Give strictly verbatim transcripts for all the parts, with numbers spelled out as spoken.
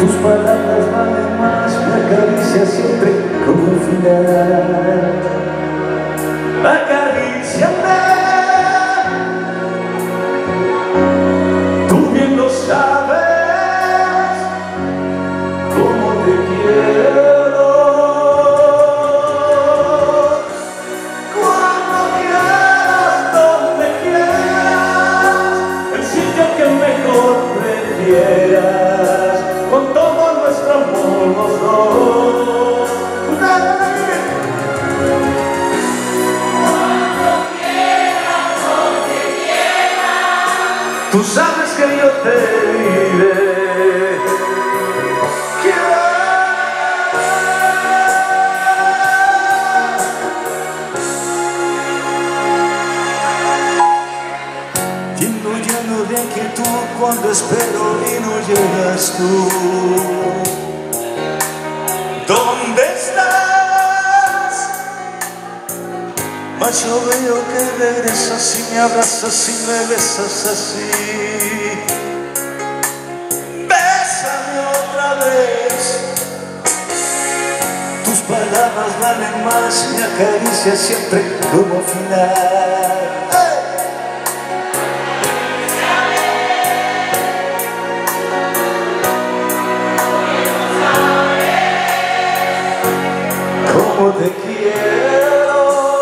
Tus palabras valen más, me acaricia siempre como un final. Acaríciame, tú bien lo sabes, cómo te quiero. Cuando quieras, donde quieras, el sitio que mejor prefieras, con todo nuestro amor los dos. Cuando quieras, donde quieras, Tú sabes que yo te diré. Tiendo lleno de inquietud cuando espero y no llegas tú. ¿Dónde estás? Mas yo veo que regresas y me abrazas y me besas así. Bésame otra vez. Tus palabras valen más, me acaricia siempre como final. Como te quiero.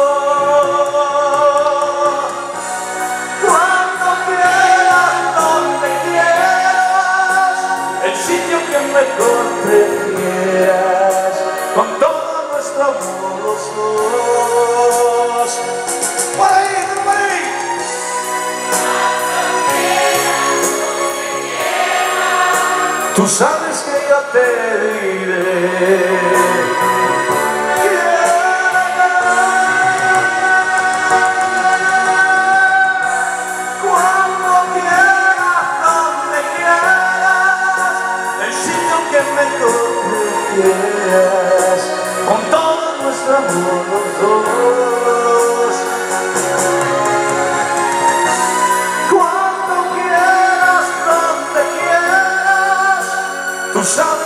Cuando quieras, donde quieras, el sitio que mejor prefieras, con todo nuestro amor los dos. Por ahí, por ahí. cuando quieras, donde quieras, Tú sabes que yo te diré. Con todo nuestro amor los dos. Cuando quieras, donde quieras, tú sabes